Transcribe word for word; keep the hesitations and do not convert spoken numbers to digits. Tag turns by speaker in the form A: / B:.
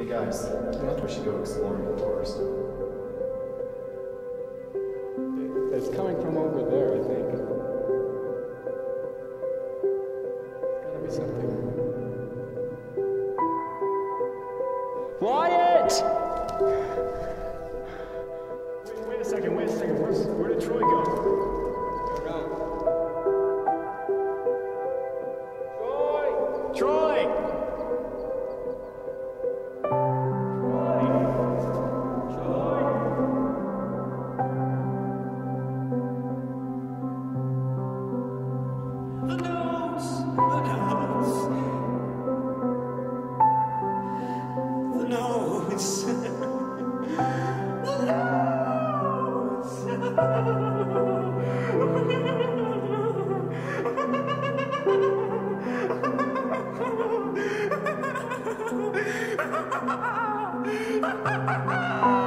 A: Hey guys, I think we should go exploring the forest.
B: It's coming from over there, I think. There's gotta be something. Wyatt!
A: Wait, wait a second, wait a second. Where's, where did Troy go? Troy! Troy!
C: Ha ha ha!